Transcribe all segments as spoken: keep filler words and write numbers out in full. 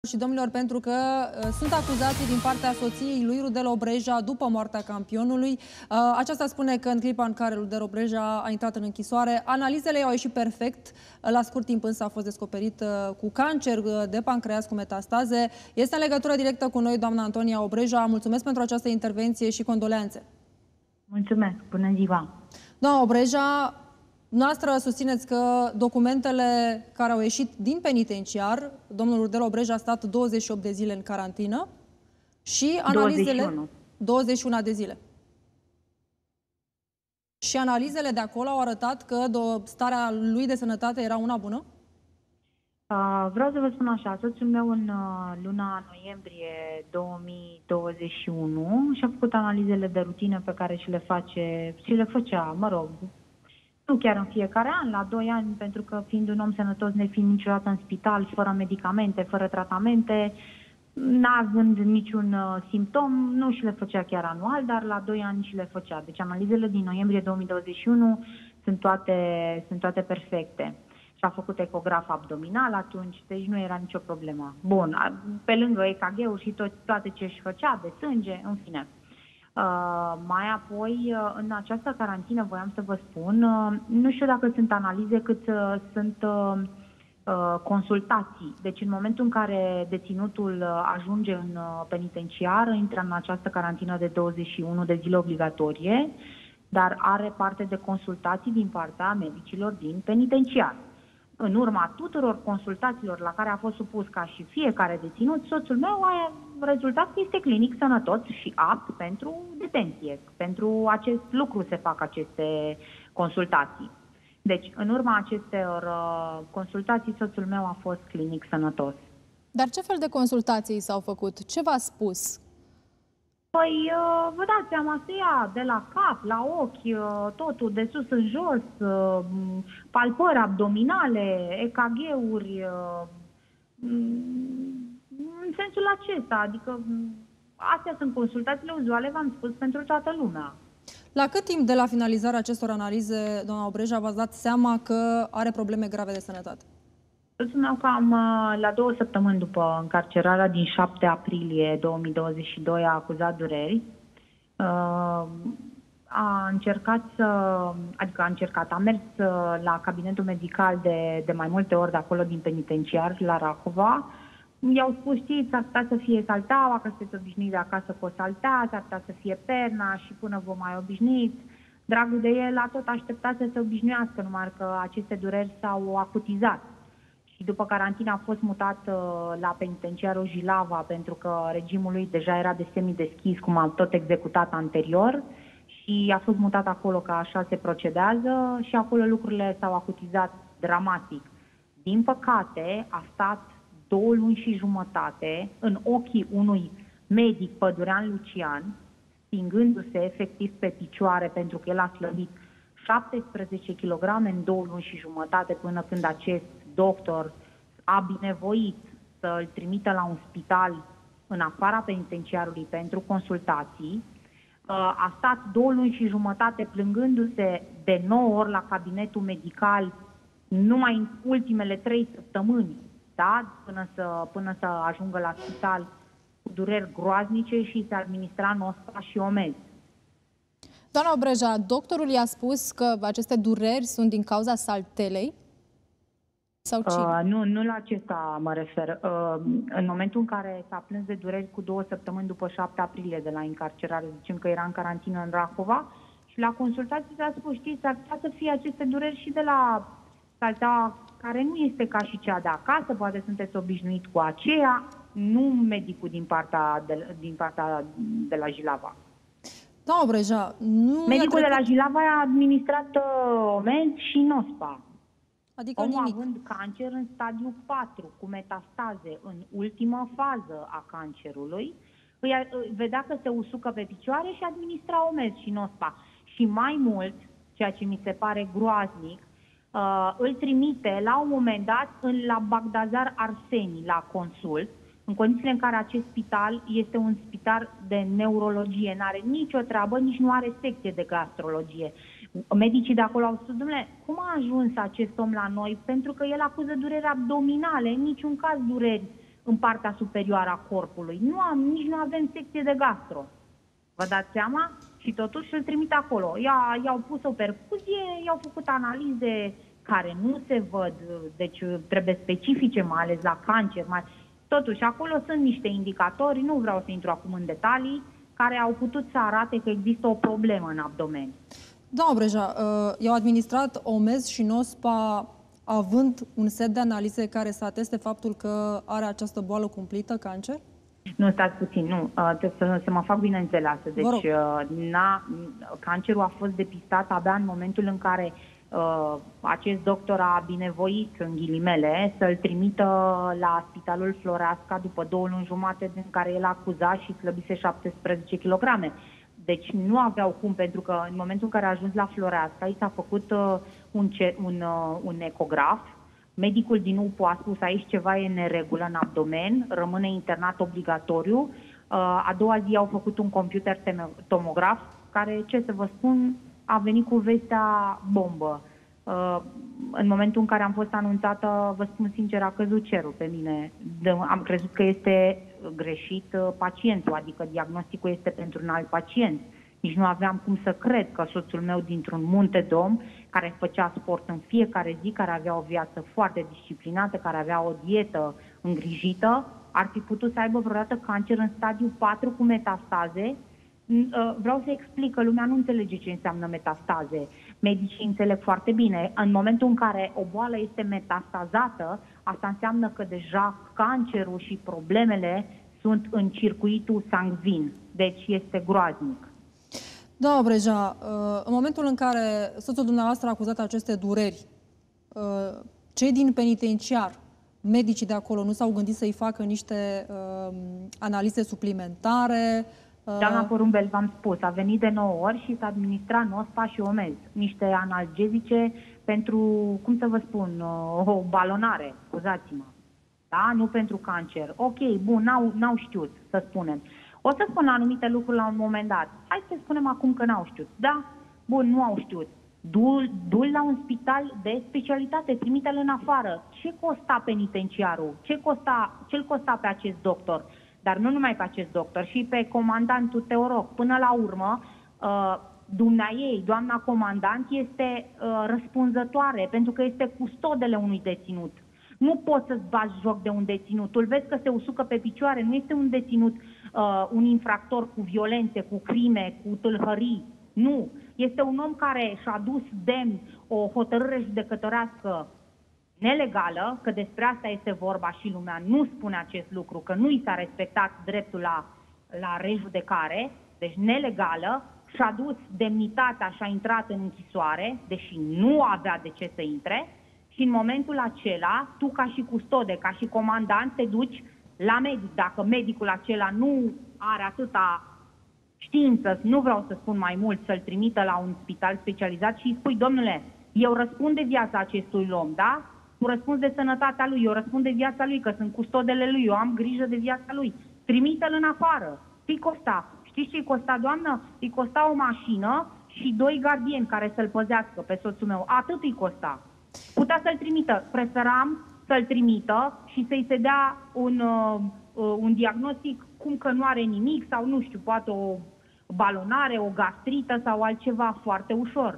Și domnilor, pentru că uh, sunt acuzații din partea soției lui Rudel Obreja după moartea campionului. Uh, aceasta spune că în clipa în care Rudel Obreja a intrat în închisoare, analizele i-au ieșit perfect. Uh, la scurt timp însă a fost descoperit uh, cu cancer uh, de pancreas cu metastaze. Este în legătură directă cu noi doamna Antonia Obreja. Mulțumesc pentru această intervenție și condoleanțe. Mulțumesc. Bună ziua. Doamna Obreja, noastră susțineți că documentele care au ieșit din penitenciar, domnul Rudel Obreja a stat douăzeci și opt de zile în carantină și analizele... douăzeci și unu. douăzeci și unu de zile. Și analizele de acolo au arătat că starea lui de sănătate era una bună? Uh, vreau să vă spun așa, soțul meu în uh, luna noiembrie două mii douăzeci și unu și-a făcut analizele de rutină pe care și le face, și le făcea, mă rog, nu chiar în fiecare an, la doi ani, pentru că fiind un om sănătos, nefiind niciodată în spital, fără medicamente, fără tratamente, n-având niciun uh, simptom, nu și le făcea chiar anual, dar la doi ani și le făcea. Deci analizele din noiembrie două mii douăzeci și unu sunt toate, sunt toate perfecte. Și a făcut ecograf abdominal atunci, deci nu era nicio problemă. Bun, pe lângă E K G-uri și tot, toate ce își făcea, de sânge, în fine. Uh, mai apoi, uh, în această carantină, voiam să vă spun, uh, nu știu dacă sunt analize cât uh, sunt uh, uh, consultații. Deci în momentul în care deținutul uh, ajunge în uh, penitenciar, intră în această carantină de douăzeci și unu de zile obligatorie, dar are parte de consultații din partea medicilor din penitenciar. În urma tuturor consultațiilor la care a fost supus ca și fiecare deținut, soțul meu a rezultat că este clinic sănătos și apt pentru detenție. Pentru acest lucru se fac aceste consultații. Deci, în urma acestor uh, consultații, soțul meu a fost clinic sănătos. Dar ce fel de consultații s-au făcut? Ce v-a spus? Păi, uh, vă dați seama, se ia de la cap, la ochi, uh, totul de sus în jos, uh, palpări abdominale, E K G-uri, uh, în sensul acesta. Adică, astea sunt consultațiile uzuale, v-am spus, pentru toată lumea. La cât timp de la finalizarea acestor analize, doamna Obreja, v-ați dat seama că are probleme grave de sănătate? Soțul meu cam la două săptămâni după încarcerarea din șapte aprilie două mii douăzeci și doi a acuzat dureri. A încercat să, adică a încercat, a mers la cabinetul medical de, de mai multe ori de acolo din penitenciar, la Rahova. I-au spus, știți, s-ar putea să fie salteaua, că sunteți obișnuiți de acasă cu o saltea, s-ar putea să fie perna și până vă mai obișnuiți. Dragul de el a tot așteptat să se obișnuiască, numai că aceste dureri s-au acutizat. Și după carantină a fost mutat uh, la penitenciarul Jilava, pentru că regimul lui deja era de semi-deschis, cum am tot executat anterior, și a fost mutat acolo, că așa se procedează, și acolo lucrurile s-au acutizat dramatic. Din păcate, a stat două luni și jumătate în ochii unui medic, Pădurean Lucian, stingându-se efectiv pe picioare, pentru că el a slăbit șaptesprezece kilograme în două luni și jumătate, până când acest doctor a binevoit să îl trimită la un spital în afara penitenciarului pentru consultații. A stat două luni și jumătate plângându-se de nouă ori la cabinetul medical, numai în ultimele trei săptămâni, da? până, să, până să ajungă la spital cu dureri groaznice și se administra Nospa și Omez. Doamna Obreja, doctorul i-a spus că aceste dureri sunt din cauza saltelei? Sau cine? Uh, nu, nu la acesta mă refer. Uh, în momentul în care s-a plâns de dureri cu două săptămâni după șapte aprilie de la încarcerare, zicem că era în carantină în Rahova, și la consultații s-a spus, știți, ar putea să fie aceste dureri și de la saltea, care nu este ca și cea de acasă, poate sunteți obișnuit cu aceea, nu medicul din partea de, din partea de la Jilava. Doamna Obreja, nu... Medicul de la Jilava a administrat uh, Omez și Nospa. Adică Omul nimic. având cancer în stadiu patru, cu metastaze în ultimă fază a cancerului, îi vedea că se usucă pe picioare și administra Omez și Nospa. Și mai mult, ceea ce mi se pare groaznic, uh, îl trimite la un moment dat în, la Bagdazar Arseni, la consult, în condițiile în care acest spital este un spital de neurologie, n-are nicio treabă, nici nu are secție de gastrologie. Medicii de acolo au spus, dom'le, cum a ajuns acest om la noi? Pentru că el acuză dureri abdominale, în niciun caz dureri în partea superioară a corpului. Nu am, nici nu avem secție de gastro. Vă dați seama? Și totuși îl trimite acolo. I-au pus o perfuzie, i-au făcut analize care nu se văd, deci trebuie specifice, mai ales la cancer. Mai... Totuși, acolo sunt niște indicatori, nu vreau să intru acum în detalii, care au putut să arate că există o problemă în abdomen. Doamna Obreja, i-au administrat Omez și Nospa având un set de analize care să ateste faptul că are această boală cumplită, cancer? Nu, stați puțin, nu. Trebuie să, să mă fac bine înțeleasă. Deci, n-a, cancerul a fost depistat abia în momentul în care uh, acest doctor a binevoit, în ghilimele, să-l trimită la Spitalul Floreasca după două luni jumate din care el acuza și slăbise șaptesprezece kilograme. Deci nu aveau cum, pentru că în momentul în care a ajuns la Floreasca, i s-a făcut uh, un, un, uh, un ecograf. Medicul din U P U a spus aici ceva e neregulă în abdomen, rămâne internat obligatoriu. Uh, a doua zi au făcut un computer tomograf, care, ce să vă spun, a venit cu vestea bombă. Uh, în momentul în care am fost anunțată, vă spun sincer, a căzut cerul pe mine. De, am crezut că este greșit uh, pacientul, adică diagnosticul este pentru un alt pacient. Nici nu aveam cum să cred că soțul meu, dintr-un munte de om, care făcea sport în fiecare zi, care avea o viață foarte disciplinată, care avea o dietă îngrijită, ar fi putut să aibă vreodată cancer în stadiu patru cu metastaze. Vreau să explic că lumea nu înțelege ce înseamnă metastaze. Medicii înțeleg foarte bine. În momentul în care o boală este metastazată, asta înseamnă că deja cancerul și problemele sunt în circuitul sanguin. Deci este groaznic. Doamna Obreja, în momentul în care soțul dumneavoastră a acuzat aceste dureri, cei din penitenciar, medicii de acolo, nu s-au gândit să-i facă niște uh, analize suplimentare? Uh... Doamna Porumbel, v-am spus, a venit de nouă ori și s-a administrat Nospa și Omez, niște analgezice pentru, cum să vă spun, o balonare, scuzați-mă, da? Nu pentru cancer. Ok, bun, n-au, n-au știut, să spunem. O să spun anumite lucruri la un moment dat. Hai să spunem acum că n-au știut. Da? Bun, nu au știut. Du-l, du-l la un spital de specialitate, trimite-l în afară. Ce costa penitenciarul? Ce costa, ce-l costa pe acest doctor? Dar nu numai pe acest doctor, și pe comandantul Teoroc. Până la urmă, uh, dumneaei, doamna comandant, este uh, răspunzătoare, pentru că este custodele unui deținut. Nu poți să-ți bagi joc de un deținut. Îl vezi că se usucă pe picioare, nu este un deținut, uh, un infractor cu violențe, cu crime, cu tâlhării. Nu. Este un om care și-a dus demn o hotărâre judecătorească nelegală, că despre asta este vorba și lumea nu spune acest lucru, că nu i s-a respectat dreptul la, la rejudecare, deci nelegală, și-a dus demnitatea și a intrat în închisoare, deși nu avea de ce să intre, și în momentul acela, tu ca și custode, ca și comandant, te duci la medic. Dacă medicul acela nu are atâta știință, nu vreau să spun mai mult, să-l trimită la un spital specializat și îi spui, domnule, eu răspund de viața acestui om, da? Tu răspunzi de sănătatea lui, eu răspund de viața lui, că sunt custodele lui, eu am grijă de viața lui. Trimite-l în afară. Ce-i costa? Știți ce-i costa, doamnă? Îi costa o mașină și doi gardieni care să-l păzească pe soțul meu. Atât îi costa. Putea să-l trimită. Preferam să-l trimită și să-i se dea un, uh, un diagnostic cum că nu are nimic sau, nu știu, poate o balonare, o gastrită sau altceva foarte ușor.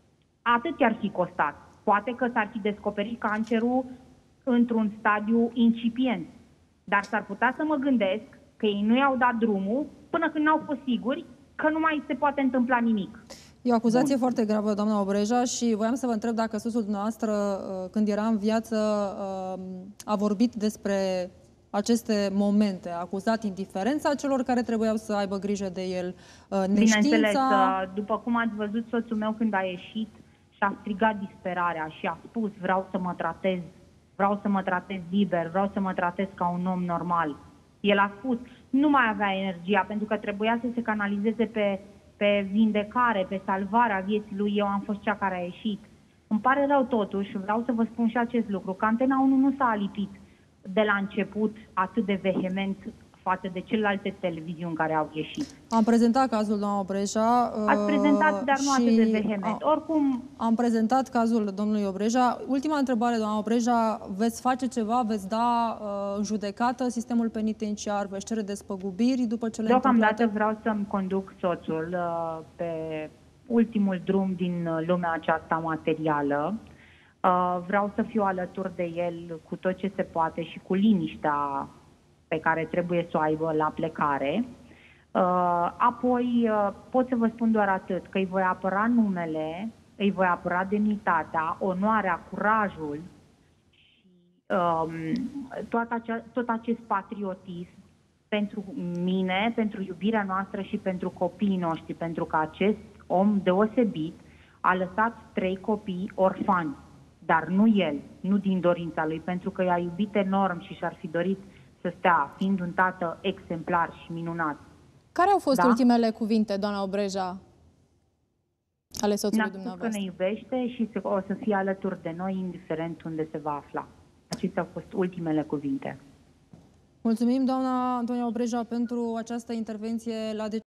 Atât i-ar fi costat. Poate că s-ar fi descoperit cancerul într-un stadiu incipient. Dar s-ar putea să mă gândesc că ei nu i-au dat drumul până când n-au fost siguri că nu mai se poate întâmpla nimic. E o acuzație Bun. foarte gravă, doamna Obreja, și voiam să vă întreb dacă soțul dumneavoastră, când era în viață, a vorbit despre aceste momente, a acuzat indiferența celor care trebuiau să aibă grijă de el, neștiința... Bineînțeles, după cum ați văzut, soțul meu când a ieșit și-a strigat disperarea și a spus, vreau să mă tratez, vreau să mă tratez liber, vreau să mă tratez ca un om normal. El a spus, nu mai avea energia, pentru că trebuia să se canalizeze pe, pe vindecare, pe salvarea vieții lui. Eu am fost cea care a ieșit. Îmi pare rău totuși, vreau să vă spun și acest lucru, că Antena unu nu s-a alipit de la început atât de vehement față de celelalte televiziuni care au ieșit. Am prezentat cazul, doamna Obreja. Ați prezentat, dar nu atât de vehement. A, Oricum... Am prezentat cazul domnului Obreja. Ultima întrebare, doamna Obreja, veți face ceva, veți da uh, în judecată sistemul penitenciar, veți cere despăgubiri după ce le Deocamdată vreau să-mi conduc soțul uh, pe ultimul drum din lumea aceasta materială. Uh, vreau să fiu alături de el cu tot ce se poate și cu liniștea pe care trebuie să o aibă la plecare. Uh, apoi uh, pot să vă spun doar atât, că îi voi apăra numele, îi voi apăra demnitatea, onoarea, curajul și um, tot, acea, tot acest patriotism pentru mine, pentru iubirea noastră și pentru copiii noștri, pentru că acest om deosebit a lăsat trei copii orfani, dar nu el, nu din dorința lui, pentru că i-a iubit enorm și și-ar fi dorit să stea, fiind un tată exemplar și minunat. Care au fost da? ultimele cuvinte, doamna Obreja, ale soțului Ne-a dumneavoastră? spus că ne iubește și o să fie alături de noi, indiferent unde se va afla. Acestea au fost ultimele cuvinte. Mulțumim, doamna Antonia Obreja, pentru această intervenție la